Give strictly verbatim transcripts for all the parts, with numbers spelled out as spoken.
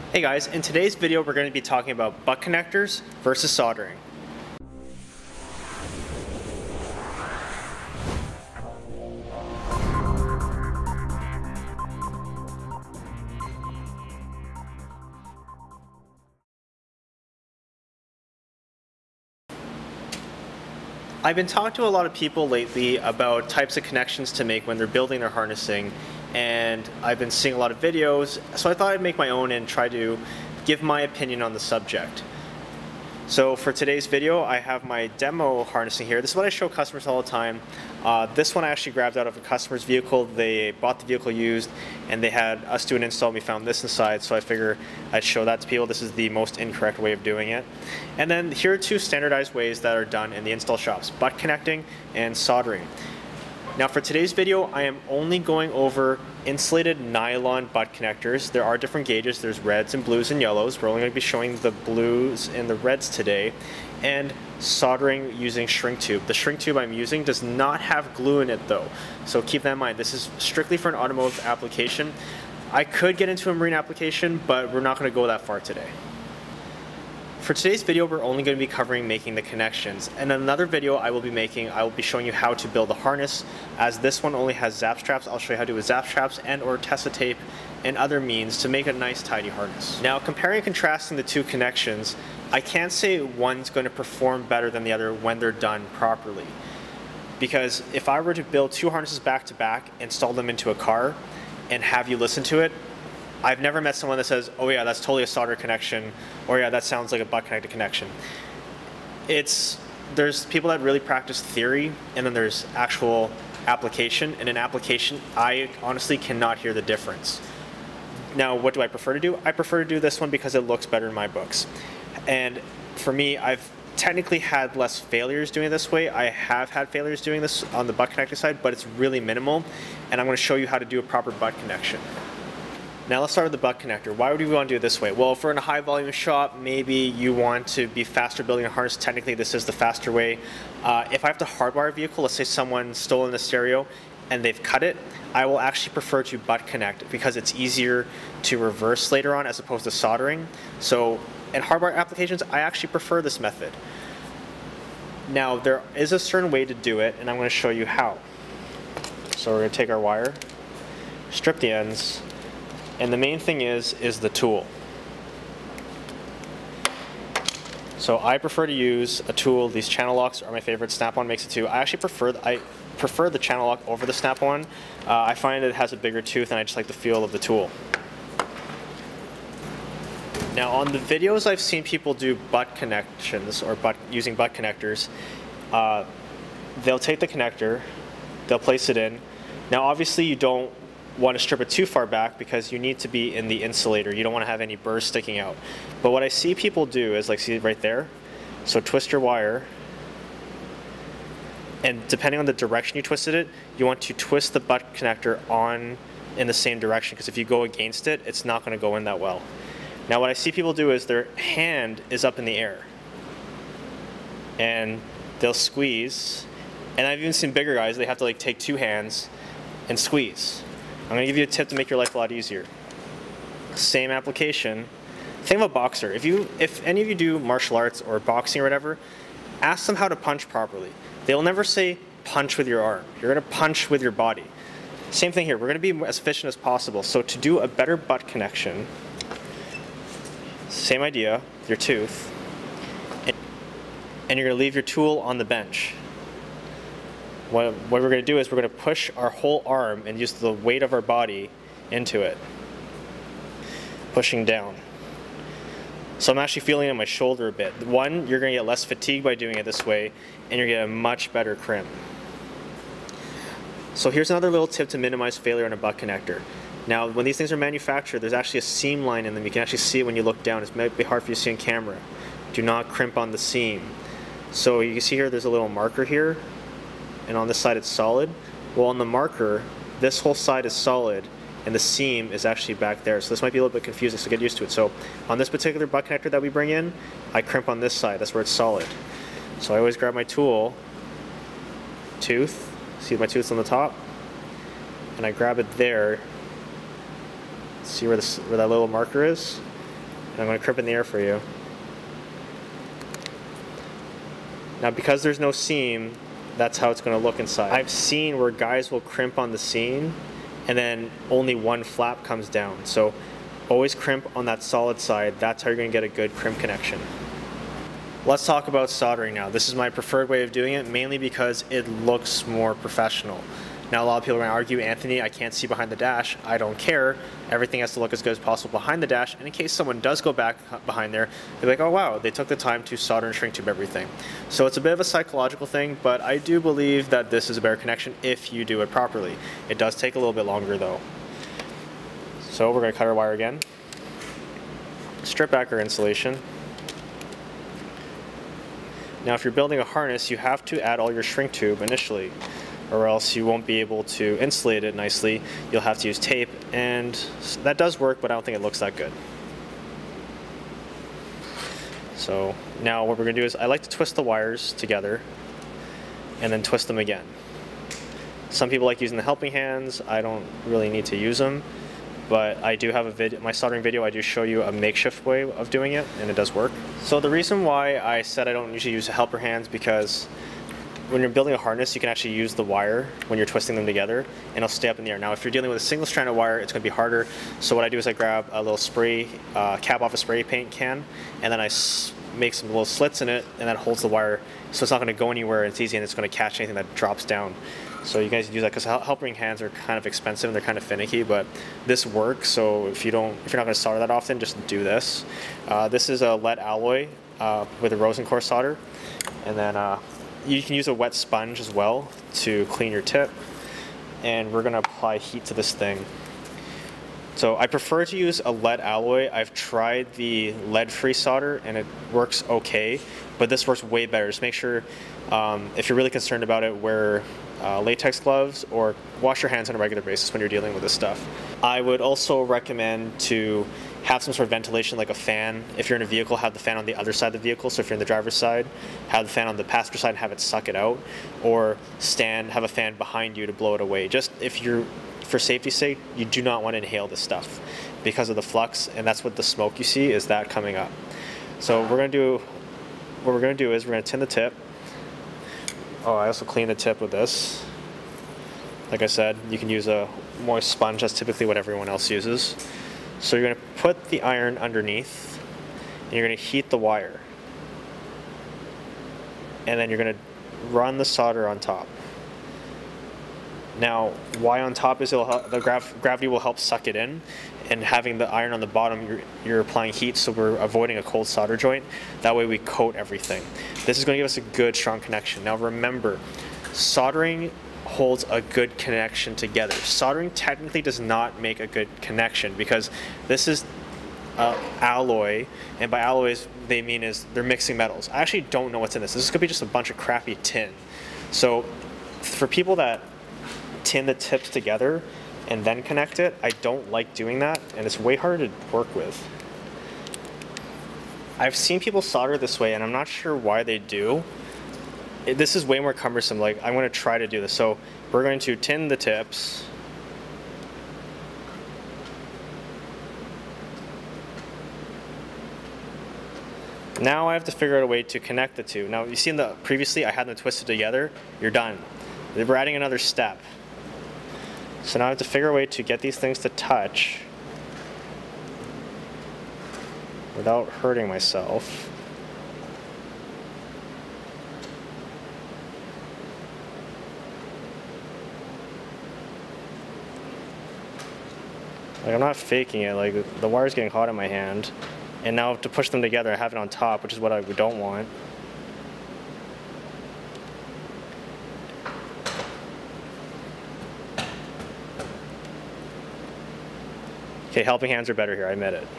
Hey guys, in today's video we're going to be talking about butt connectors versus soldering. I've been talking to a lot of people lately about types of connections to make when they're building their harnessing, and I've been seeing a lot of videos, so I thought I'd make my own and try to give my opinion on the subject. So for today's video, I have my demo harnessing here. This is what I show customers all the time. Uh, this one I actually grabbed out of a customer's vehicle. They bought the vehicle used, and they had us do an install, and we found this inside, so I figure I'd show that to people. This is the most incorrect way of doing it. And then here are two standardized ways that are done in the install shops: butt connecting and soldering. Now for today's video, I am only going over insulated nylon butt connectors. There are different gauges. There's reds and blues and yellows. We're only going to be showing the blues and the reds today. And soldering using shrink tube. The shrink tube I'm using does not have glue in it though, so keep that in mind. This is strictly for an automotive application. I could get into a marine application, but we're not going to go that far today. For today's video, we're only going to be covering making the connections. In another video I will be making, I will be showing you how to build a harness. As this one only has zap straps, I'll show you how to do with zap straps and or Tessa tape and other means to make a nice tidy harness. Now comparing and contrasting the two connections, I can't say one's going to perform better than the other when they're done properly. Because if I were to build two harnesses back to back, install them into a car, and have you listen to it, I've never met someone that says, oh yeah, that's totally a solder connection, or yeah, that sounds like a butt connected connection. It's, there's people that really practice theory, and then there's actual application. And in application, I honestly cannot hear the difference. Now, what do I prefer to do? I prefer to do this one because it looks better in my books. And for me, I've technically had less failures doing it this way. I have had failures doing this on the butt connector side, but it's really minimal. And I'm going to show you how to do a proper butt connection. Now let's start with the butt connector. Why would we want to do it this way? Well, if we're in a high volume shop, maybe you want to be faster building a harness. Technically, this is the faster way. Uh, if I have to hardwire a vehicle, let's say someone stolen the stereo and they've cut it, I will actually prefer to butt connect because it's easier to reverse later on as opposed to soldering. So in hardwire applications, I actually prefer this method. Now there is a certain way to do it, and I'm going to show you how. So we're going to take our wire, strip the ends, and the main thing is, is the tool. So I prefer to use a tool. These channel locks are my favorite. Snap-on makes it too. I actually prefer, I prefer the channel lock over the Snap-on. Uh, I find it has a bigger tooth, and I just like the feel of the tool. Now on the videos I've seen people do butt connections, or butt, using butt connectors, uh, they'll take the connector, they'll place it in. Now obviously you don't want to strip it too far back because you need to be in the insulator. You don't want to have any burrs sticking out. But what I see people do is, like, see right there? So twist your wire, and depending on the direction you twisted it, you want to twist the butt connector on in the same direction, because if you go against it, it's not going to go in that well. Now what I see people do is their hand is up in the air, and they'll squeeze, and I've even seen bigger guys, they have to like take two hands and squeeze. I'm going to give you a tip to make your life a lot easier. Same application. Think of a boxer. If you, if any of you do martial arts or boxing or whatever, ask them how to punch properly. They'll never say punch with your arm. You're going to punch with your body. Same thing here. We're going to be as efficient as possible. So to do a better butt connection, same idea, your tooth, and you're going to leave your tool on the bench. What, what we're going to do is we're going to push our whole arm and use the weight of our body into it, pushing down. So I'm actually feeling it in my shoulder a bit. One, you're going to get less fatigue by doing it this way, and you're going to get a much better crimp. So here's another little tip to minimize failure on a butt connector. Now when these things are manufactured, there's actually a seam line in them. You can actually see it when you look down. It might be hard for you to see on camera. Do not crimp on the seam. So you can see here there's a little marker here, and on this side it's solid. Well, on the marker, this whole side is solid, and the seam is actually back there. So this might be a little bit confusing, so get used to it. So on this particular butt connector that we bring in, I crimp on this side. That's where it's solid. So I always grab my tool, tooth, see my tooth's on the top, and I grab it there. See where, this, where that little marker is? I'm going to crimp in the air for you. Now because there's no seam, that's how it's going to look inside. I've seen where guys will crimp on the seam and then only one flap comes down. So always crimp on that solid side. That's how you're going to get a good crimp connection. Let's talk about soldering now. This is my preferred way of doing it, mainly because it looks more professional. Now a lot of people are going to argue, Anthony, I can't see behind the dash. I don't care. Everything has to look as good as possible behind the dash. And in case someone does go back behind there, they're like, oh wow, they took the time to solder and shrink tube everything. So it's a bit of a psychological thing, but I do believe that this is a better connection if you do it properly. It does take a little bit longer though. So we're going to cut our wire again. Strip back our insulation. Now if you're building a harness, you have to add all your shrink tube initially, or else you won't be able to insulate it nicely. You'll have to use tape, and that does work, but I don't think it looks that good. So now what we're going to do is I like to twist the wires together and then twist them again. Some people like using the helping hands. I don't really need to use them, but I do have a video, my soldering video, I do show you a makeshift way of doing it, and it does work. So the reason why I said I don't usually use helper hands, because when you're building a harness, you can actually use the wire when you're twisting them together, and it'll stay up in the air. Now, if you're dealing with a single strand of wire, it's going to be harder. So what I do is I grab a little spray uh, cap off a spray paint can, and then I s make some little slits in it, and that holds the wire, so it's not going to go anywhere. It's easy, and it's going to catch anything that drops down. So you guys use that, because helping hands are kind of expensive and they're kind of finicky, but this works. So if you don't, if you're not going to solder that often, just do this. Uh, this is a lead alloy uh, with a rosin core solder, and then. Uh, You can use a wet sponge as well to clean your tip, and we're going to apply heat to this thing. So I prefer to use a lead alloy. I've tried the lead-free solder and it works okay, but this works way better. Just make sure, um, if you're really concerned about it, wear uh, latex gloves or wash your hands on a regular basis when you're dealing with this stuff. I would also recommend to have some sort of ventilation, like a fan. If you're in a vehicle, have the fan on the other side of the vehicle. So if you're in the driver's side, have the fan on the passenger side and have it suck it out, or stand, have a fan behind you to blow it away. Just if you're, for safety's sake, you do not want to inhale this stuff because of the flux, and that's what the smoke you see is that coming up. So we're going to do, what we're going to do is we're going to tin the tip. Oh, I also clean the tip with this. Like I said, you can use a moist sponge. That's typically what everyone else uses. So you're going to put the iron underneath, and you're going to heat the wire. And then you're going to run the solder on top. Now, why on top is it'll help, the grav gravity will help suck it in, and having the iron on the bottom, you're, you're applying heat, so we're avoiding a cold solder joint. That way we coat everything. This is going to give us a good, strong connection. Now remember, soldering holds a good connection together. Soldering technically does not make a good connection, because this is uh, alloy, and by alloys they mean is they're mixing metals. I actually don't know what's in this. This could be just a bunch of crappy tin. So for people that tin the tips together and then connect it, I don't like doing that, and it's way harder to work with. I've seen people solder this way, and I'm not sure why they do. This is way more cumbersome. Like, I'm going to try to do this. So we're going to tin the tips. Now I have to figure out a way to connect the two. Now you see in the previously I had them twisted together. You're done. We're adding another step. So now I have to figure a way to get these things to touch without hurting myself. Like, I'm not faking it. Like, the wire's getting hot in my hand, and now to push them together, I have it on top, which is what I don't want. Okay, helping hands are better here, I admit it.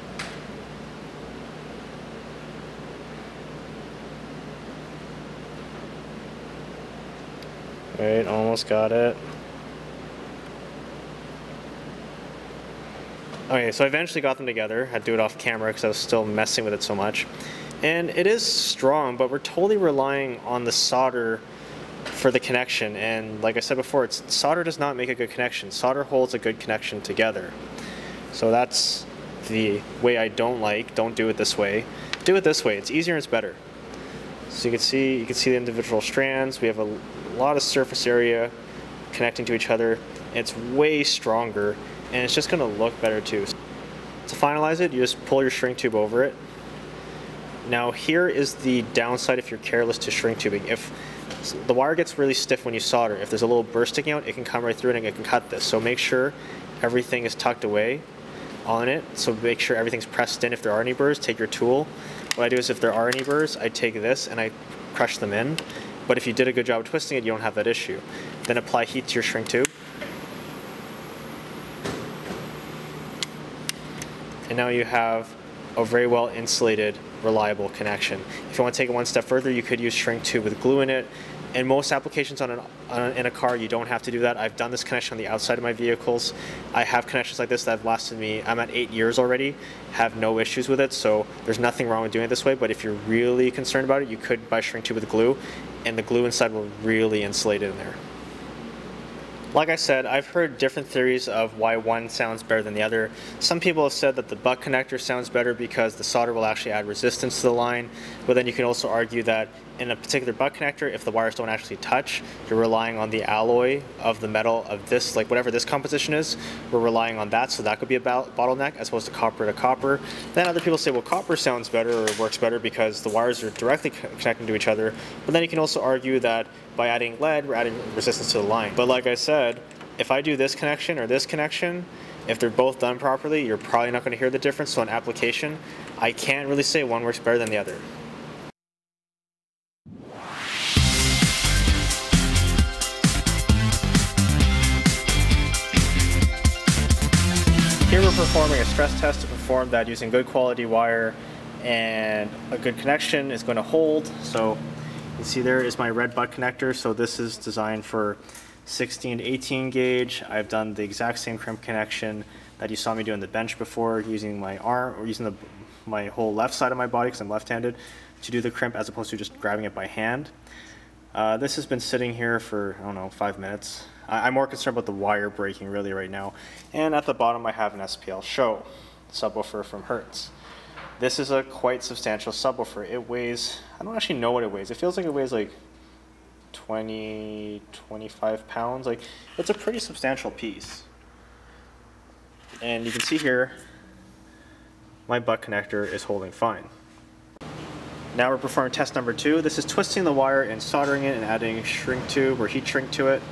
Right, almost got it. Okay, so I eventually got them together. I had to do it off camera because I was still messing with it so much. And it is strong, but we're totally relying on the solder for the connection. And like I said before, it's, solder does not make a good connection. Solder holds a good connection together. So that's the way I don't like, don't do it this way. Do it this way. It's easier and it's better. So you can see, you can see the individual strands. We have a lot of surface area connecting to each other. It's way stronger, and it's just going to look better too. To finalize it, you just pull your shrink tube over it. Now here is the downside if you're careless to shrink tubing. If the wire gets really stiff when you solder, if there's a little burr sticking out, it can come right through it and it can cut this. So make sure everything is tucked away on it. So make sure everything's pressed in. If there are any burrs, take your tool. What I do is if there are any burrs, I take this and I crush them in. But if you did a good job of twisting it, you don't have that issue. Then apply heat to your shrink tube. And now you have a very well insulated, reliable connection. If you want to take it one step further, you could use shrink tube with glue in it. In most applications on, an, on a, in a car, you don't have to do that. I've done this connection on the outside of my vehicles. I have connections like this that have lasted me, I'm at eight years already, have no issues with it, so there's nothing wrong with doing it this way. But if you're really concerned about it, you could buy shrink tube with glue, and the glue inside will really insulate it in there. Like I said, I've heard different theories of why one sounds better than the other. Some people have said that the butt connector sounds better because the solder will actually add resistance to the line, but then you can also argue that in a particular butt connector, if the wires don't actually touch, you're relying on the alloy of the metal of this, like whatever this composition is, we're relying on that, so that could be a bottleneck as opposed to copper to copper. Then other people say, well, copper sounds better or works better because the wires are directly connecting to each other, but then you can also argue that by adding lead, we're adding resistance to the line. But like I said, if I do this connection or this connection, if they're both done properly, you're probably not going to hear the difference. So in application, I can't really say one works better than the other. Here we're performing a stress test to perform that using good quality wire, and a good connection is going to hold. So you see there is my red butt connector. So this is designed for sixteen to eighteen gauge. I've done the exact same crimp connection that you saw me do on the bench before, using my arm or using the, my whole left side of my body because I'm left-handed to do the crimp as opposed to just grabbing it by hand. Uh, this has been sitting here for, I don't know, five minutes. I, I'm more concerned about the wire breaking really right now. And at the bottom I have an S P L Show subwoofer from Hertz. This is a quite substantial subwoofer. It weighs, I don't actually know what it weighs. It feels like it weighs like twenty, twenty-five pounds. Like, it's a pretty substantial piece. And you can see here, my butt connector is holding fine. Now we're performing test number two. This is twisting the wire and soldering it and adding shrink tube or heat shrink to it.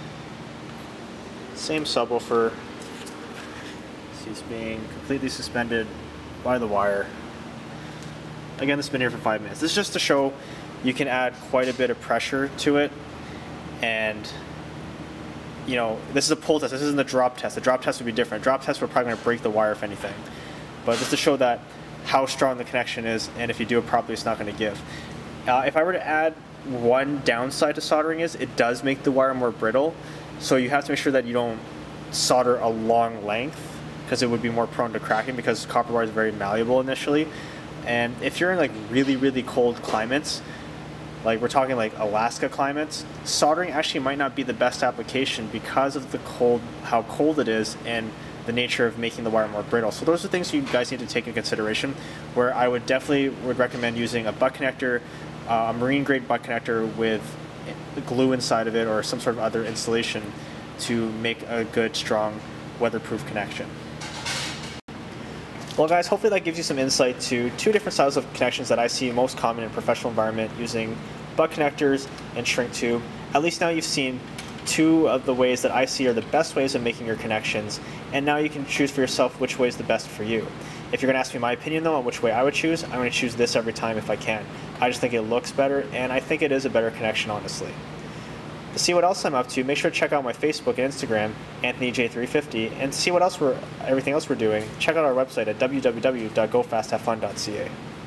Same subwoofer. It's being completely suspended by the wire. Again, this has been here for five minutes. This is just to show you can add quite a bit of pressure to it, and you know, this is a pull test. This isn't the drop test. The drop test would be different. Drop test, we're probably going to break the wire if anything. But just to show that how strong the connection is, and if you do it properly, it's not going to give. Uh, if I were to add one downside to soldering is it does make the wire more brittle. So you have to make sure that you don't solder a long length, because it would be more prone to cracking because copper wire is very malleable initially. And if you're in like really, really cold climates, like we're talking like Alaska climates, soldering actually might not be the best application because of the cold, how cold it is, and the nature of making the wire more brittle. So those are things you guys need to take into consideration, where I would definitely would recommend using a butt connector, uh, a marine grade butt connector with glue inside of it or some sort of other insulation to make a good, strong, weatherproof connection. Well guys, hopefully that gives you some insight to two different styles of connections that I see most common in professional environment using butt connectors and shrink tube. At least now you've seen two of the ways that I see are the best ways of making your connections, and now you can choose for yourself which way is the best for you. If you're going to ask me my opinion though on which way I would choose, I'm going to choose this every time if I can. I just think it looks better, and I think it is a better connection, honestly. To see what else I'm up to, make sure to check out my Facebook and Instagram, Anthony J three fifty, and to see what else we're, everything else we're doing, check out our website at w w w dot go fast have fun dot c a.